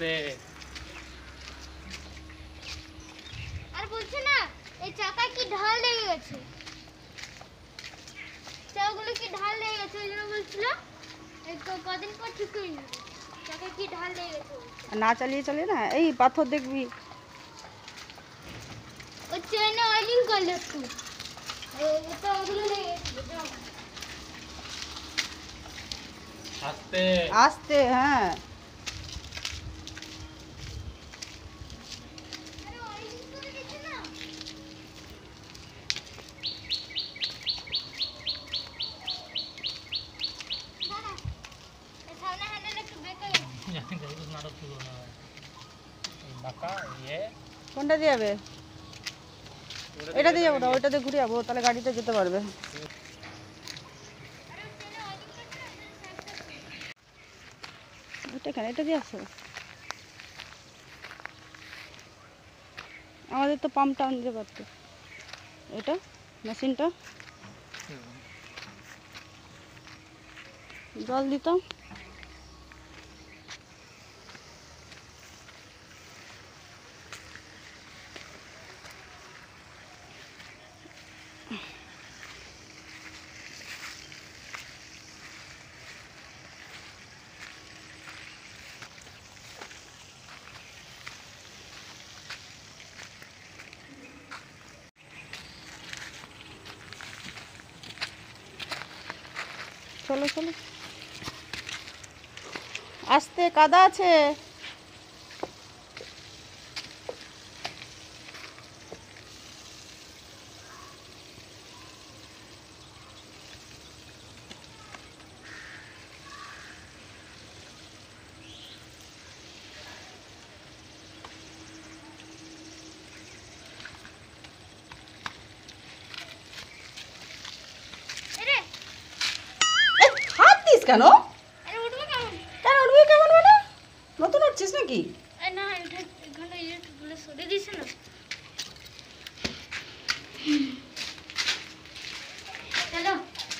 আস্তে। আর বলছে না এই চাকা কি ঢাল লেগে গেছে, চাকাগুলো কি ঢাল লেগে গেছে, ওই জন্য বলছিল এই কদিন পর ঠিক হয়ে যাবে, চাকা কি ঢাল লেগে গেছে। না চালিয়ে চলে না, এই পাথর দেখবি ও চেনে অয়েলিং করলে একটু এটা ওগুলো লেগে গেছে। আস্তে আস্তে। হ্যাঁ আরে অয়েলিং করে দিচ্ছে না, দাঁড়া এই সামনে হ্যান্ডেল একটু ব্রেক করে জানি তো कुछ নাটক শুরু না হয় এই বাঁকা ইয়ে কোনটা দিয়ে যাবে? এটা দিয়ে যাবো না, ওইটাতে ঘুরে যাবো, তাহলে গাড়িতে যেতে পারবে। এটা কেন এটা দিয়ে আসো? আমাদের তো পাম্পটা আনতে পারতো, এটা মেশিনটা জল দিতাম। চলো চলো, আস্তে, কাদা আছে। এরে হাত দিস কেন? আরে উঠবে কেমন, কেন উঠবি কেমন মানে? নতুন উঠছিস নাকি? না এটা এখানে ইলেকট্রিকগুলো সরিয়ে দিয়েছে না। চলো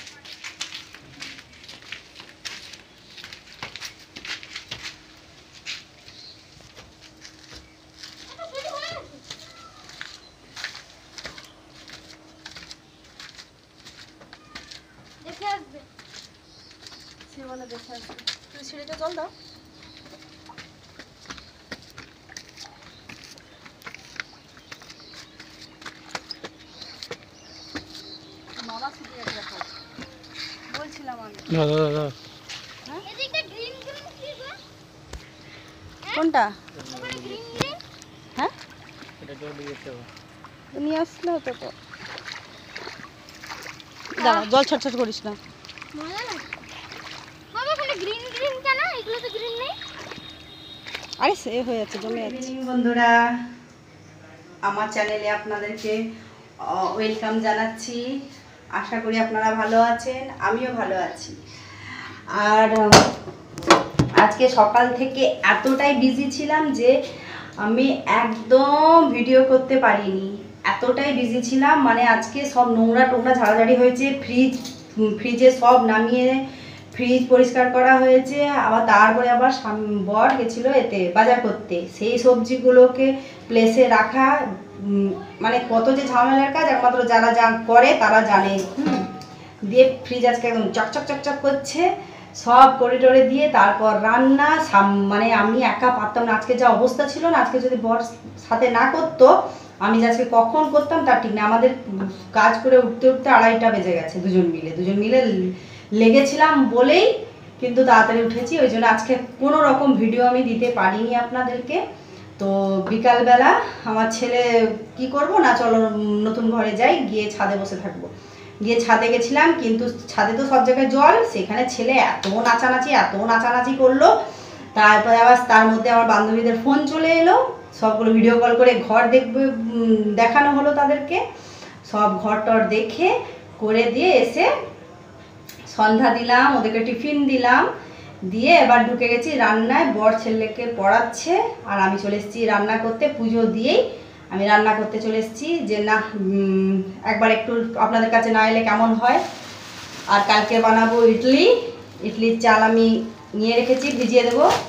দেখে আসবে। সে বলে দেখে আসবে। তুই সিঁড়িটা জল দাও। মামা সিঁড়ি একটা দেখাও, বলছিলাম আমি। দাদা দাদা এদিকে গ্রিন গ্রিন কি গো, কোনটা? ওখানে গ্রিন গ্রিন হ্যাঁ এটা জল দিয়েছে ও নিয়ে আসলে হতো তো। দাঁড়া, জল ছটছট করিস না। মজা না বাবা, ওখানে গ্রিন গ্রিন কেন, এগুলো তো গ্রিন নেই। আরে সে হয়ে যাচ্ছে, জমে যাচ্ছে। বন্ধুরা, আমার চ্যানেলে আপনাদেরকে ওয়েলকাম জানাচ্ছি। আশা করি আপনারা ভালো আছেন, আমিও ভালো আছি। আর আজকে সকাল থেকে এতটাই বিজি ছিলাম যে আমি একদম ভিডিও করতে পারিনি, এতটাই বিজি ছিলাম। মানে আজকে সব নোংরা টোংরা ঝাড়াঝাড়ি হয়েছে, ফ্রিজে সব নামিয়ে ফ্রিজ পরিষ্কার করা হয়েছে। আবার তারপরে আবার বর গেছিলো এতে বাজার করতে, সেই সবজিগুলোকে প্লেসে রাখা, মানে কত যে ঝামেলার কাজ, একমাত্র যারা যা করে তারা জানে। দিয়ে ফ্রিজ আজকে একদম চকচক চকচক করছে, সব করিডোরে দিয়ে তারপর রান্না। মানে আমি একা পারতাম না, আজকে যা অবস্থা ছিল না, আজকে যদি বর সাথে না করতো, আমি যে আজকে কখন করতাম তার ঠিক না। আমাদের কাজ করে উঠতে উঠতে 2:30টা বেজে গেছে, দুজন মিলে লেগেছিলাম বলেই কিন্তু তাড়াতাড়ি উঠেছি। ওই জন্য আজকে কোনো রকম ভিডিও আমি দিতে পারিনি আপনাদেরকে। তো বিকালবেলা আমার ছেলে কি করব না, চলো নতুন ঘরে যাই, গিয়ে ছাদে বসে থাকবো। গিয়ে ছাদে গেছিলাম, কিন্তু ছাদে তো সব জায়গায় জল, সেখানে ছেলে এত নাচানাচি করলো। তারপরে আবার তার মধ্যে আমার বান্ধবীদের ফোন চলে এলো, সবগুলো ভিডিও কল করে ঘর দেখানো হলো তাদেরকে। সব ঘর টর দেখে করে দিয়ে এসে সন্ধ্যা দিলাম, ওদেরকে টিফিন দিলাম, দিয়ে এবার ঢুকে গেছি রান্নায়। বর ছেলেকে পড়াচ্ছে আর আমি চলে এসেছি রান্না করতে। পুজো দিয়েই আমি রান্না করতে চলে এসেছি, যে না একবার একটু আপনাদের কাছে না এলে কেমন হয়। আর কালকে বানাবো ইডলির চাল আমি নিয়ে রেখেছি, ভিজিয়ে দেবো।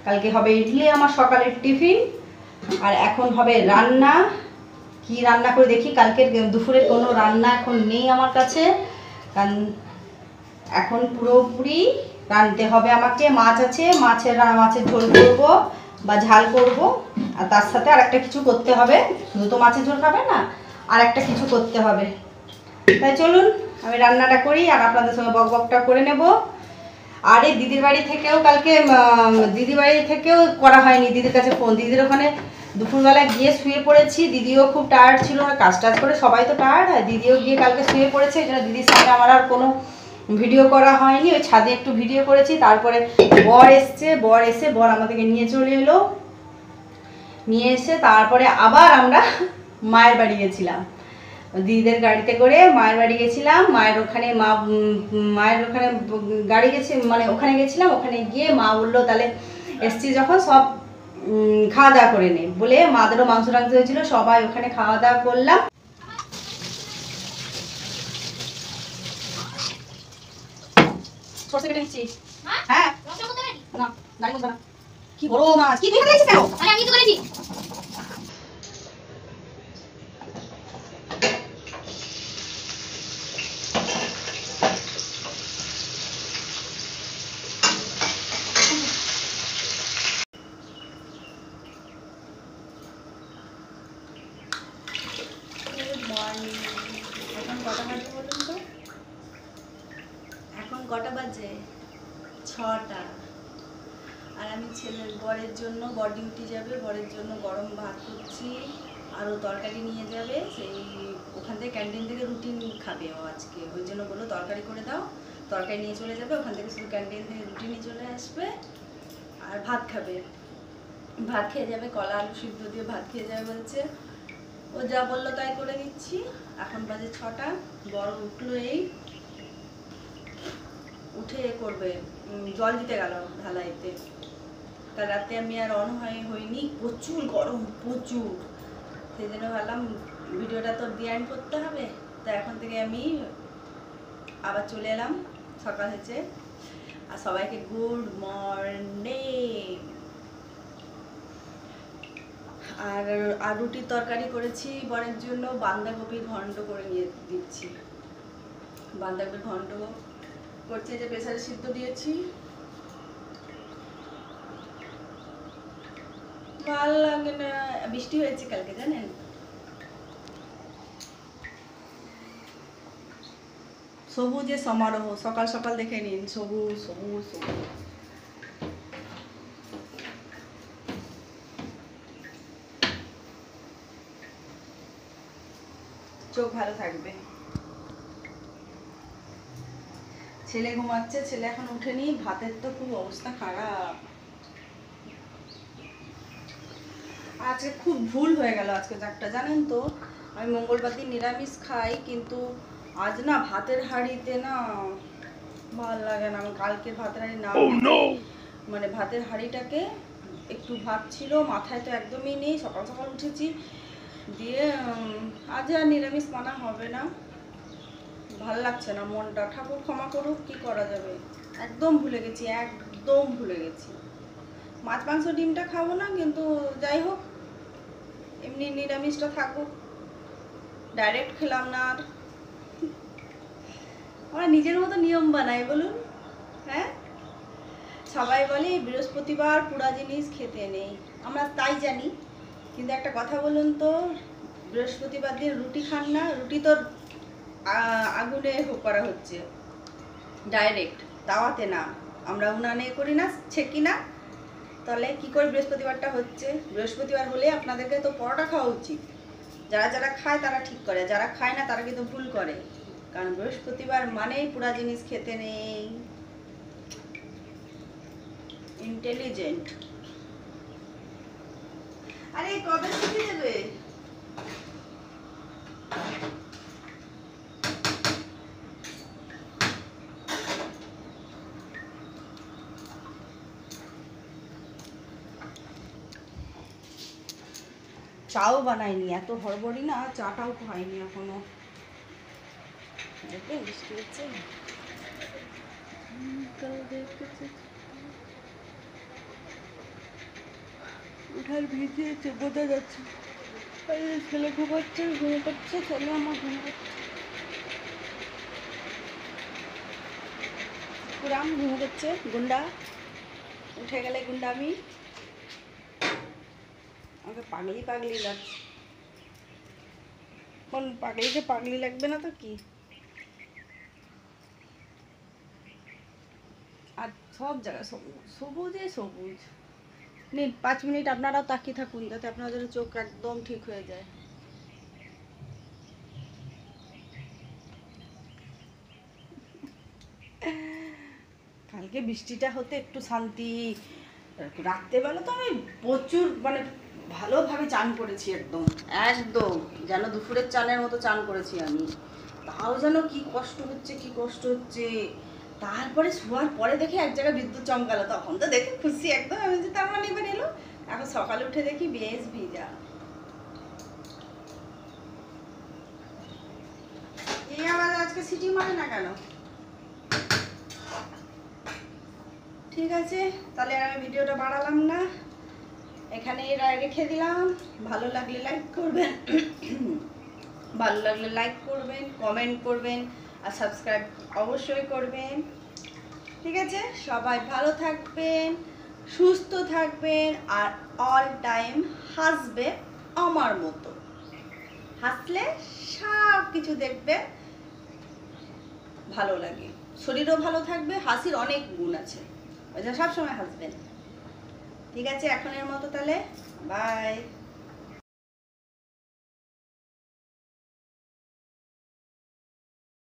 কালকে হবে ইডলি আমার সকালের টিফিন। আর এখন হবে রান্না, কি রান্না করে দেখি। কালকের দুপুরের কোনো রান্না এখন নেই আমার কাছে, কারণ এখন পুরোপুরি রাঁধতে হবে আমাকে। মাছ আছে, মাছের ঝোল করব বা ঝাল করব, আর তার সাথে আর একটা কিছু করতে হবে। শুধু তো মাছের ঝোল খাবে না, আর একটা কিছু করতে হবে। তাই চলুন আমি রান্নাটা করি আর আপনাদের সঙ্গে বকবকটা করে নেব। আর এই দিদির বাড়ি থেকেও কালকে দিদির বাড়ি থেকেও করা হয়নি দিদির কাছে ফোন। দিদির ওখানে দুপুরবেলা গিয়ে শুয়ে পড়েছি। দিদিও খুব টায়ার্ড ছিল, কাজ টাজ করে সবাই তো টায়ার্ড হয়। দিদিও গিয়ে কালকে শুয়ে পড়েছে, এই জন্য দিদির সঙ্গে আমার আর কোনো ভিডিও করা হয়নি। ওই ছাদে একটু ভিডিও করেছি। তারপরে বর এসছে, বর আমাদেরকে নিয়ে চলে এলো। নিয়ে এসে তারপরে আবার আমরা মায়ের বাড়ি গেছিলাম, দিদিদের গাড়িতে করে মায়ের বাড়ি গেছিলাম। মায়ের ওখানে গাড়ি গেছি, মানে ওখানে গেছিলাম। ওখানে গিয়ে মা বললো তাহলে এসছি যখন সব খাওয়া দাওয়া করে নে বলে, মাদেরও মাংস রাখতে হয়েছিল, সবাই ওখানে খাওয়া দাওয়া করলাম। সরষে কেটে নিচ্ছি। হ্যাঁ না, গাড়ি মুছবে না। কি বড় মাছ, কি তুই হাতে রেখেছিস কেন? আরে আমি তো করেছি। এখন কটা বাজে? 6টা। আর আমি বরের জন্য, বর ডিউটি যাবে, বরের জন্য গরম ভাত করছি। আরও তরকারি নিয়ে যাবে, সেই ওখান থেকে ক্যান্টিন থেকে রুটি খাবে ও আজকে। ওই জন্য বললো তরকারি করে দাও, তরকারি নিয়ে চলে যাবে। ওখান থেকে শুধু ক্যান্টিন থেকে রুটি নিয়ে চলে আসবে আর ভাত খাবে। ভাত খেয়ে যাবে, কলা আলু সিদ্ধ দিয়ে ভাত খেয়ে যাবে বলছে। ও যা বললো তাই করে দিচ্ছি। এখন বাজে 6টা। বর উঠলো, এই উঠে করবে, জল দিতে গেল ঢালাইতে। কাল রাতে আমি আর হইনি, প্রচুর গরম, প্রচুর। সেই জন্য ভাবলাম ভিডিওটা তো ডিজাইন করতে হবে। তা এখন থেকে আমি আবার চলে এলাম, সকাল হয়েছে। আর সবাইকে গুড মর্নিং। আর রুটির তরকারি করেছি বরের জন্য, বাঁধাকপির ঘন্ট করে নিয়ে দিচ্ছি। বাঁধাকপির ঘন্ট করছি, যে প্রেসারে সিদ্ধ দিয়েছি। ভালো লাগে না, বৃষ্টি হয়েছে কালকে জানেন। সবুজের সমারোহ, সকাল সকাল দেখে নিন, সবুজ সবুজ সবুজ। চোখ ভালো থাকবে। ছেলে ঘুমাচ্ছে, ছেলে এখন উঠেনি। ভাতের তো খুব অবস্থা খারাপ। আজকে খুব ভুল হয়ে গেল আজকে একটা, জানেন তো। আমি মঙ্গলবার দিন নিরামিষ খাই, কিন্তু আজ না ভাতের হাঁড়িতে না ভাল লাগে না। আমি কালকের ভাতের হাঁড়ি না, মানে ভাতের হাঁড়িটাকে একটু ভাত ছিল, মাথায় তো একদমই নেই। সকাল সকাল উঠেছি, দিয়ে আজ আর নিরামিষ মানা হবে না। ভাল লাগছে না মনটা, ঠাকুর ক্ষমা করুক, কি করা যাবে। একদম ভুলে গেছি, একদম ভুলে গেছি। মাছ মাংস ডিমটা খাবো না, কিন্তু যাই হোক এমনি নিরামিষটা থাকুক। ডাইরেক্ট খেলাম না আর। আমরা নিজের মতো নিয়ম বানাই বলুন। হ্যাঁ, সবাই বলে বৃহস্পতিবার পুরা জিনিস খেতে নেই, আমরা তাই জানি। কিন্তু একটা কথা বলুন তো, বৃহস্পতিবার দিন রুটি খান না? রুটি তো আগুনে করা হচ্ছে, ডাইরেক্ট তাওয়াতে না। আমরা উনানে করি না, ছেঁকি না। তাহলে কি করে বৃহস্পতিবারটা হচ্ছে? বৃহস্পতিবার হলে আপনাদেরকে তো পরোটা খাওয়া উচিত। যারা যারা খায় তারা ঠিক করে, যারা খায় না তারা কিন্তু ভুল করে। কারণ বৃহস্পতিবার মানেই পুরা জিনিস খেতে নেই। ইন্টেলিজেন্ট। আরে কবে ছুটি দেবে? চাও বানাইনি, এত হড়বড়ি না, চাটাও খাইনি এখনো। বৃষ্টি হচ্ছে। আর ভিজিয়েছে বোঝা যাচ্ছে। ছেলে ঘুমাচ্ছে, ঘুমে পাচ্ছে, ছেলে আমার ঘুমে পাচ্ছে, পুরাম ঘুমে পাচ্ছে। গুন্ডা উঠে গেলে গুন্ডামি, আমাকে পাগলি পাগলি লাগছে। কোন পাগলিকে পাগলি লাগবে না তো কি। আর সব জায়গায় সবুজ, সবুজে সবুজ। নিন 5 মিনিট আপনারাও তাকিয়ে থাকুন, যাতে আপনাদের চোখ একদম ঠিক হয়ে যায়। কালকে বৃষ্টিটা হতে একটু শান্তি। রাত্রেবেলা তো আমি প্রচুর মানে ভালোভাবে চান করেছি, একদম একদম যেন দুপুরের চানের মতো চান করেছি আমি। তাও যেন কি কষ্ট হচ্ছে, কি কষ্ট হচ্ছে। তারপরে শোয়ার পরে দেখি এক জায়গায় বিদ্যুৎ চমকালো, তখন তো দেখে খুশি একদম। আমি যে তার মানে এবার এলো। এখন সকালে উঠে দেখি বেশ ভিজা। এই আবার আজকে সিটি মারে না কেন? ঠিক আছে, তাহলে আর আমি ভিডিওটা বাড়ালাম না, এখানে রেখে দিলাম। ভালো লাগলে লাইক করবেন, ভালো লাগলে লাইক করবেন, কমেন্ট করবেন, আর সাবস্ক্রাইব অবশ্যই করবেন। ঠিক আছে, সবাই ভালো থাকবেন, সুস্থ থাকবেন, আর অল টাইম হাসবে আমার মতো। হাসলে সব কিছু দেখবে ভালো লাগে, শরীরও ভালো থাকবে। হাসির অনেক গুণ আছে, ওই জন্য সবসময় হাসবেন। ঠিক আছে, এখনের মতো তাহলে বাই।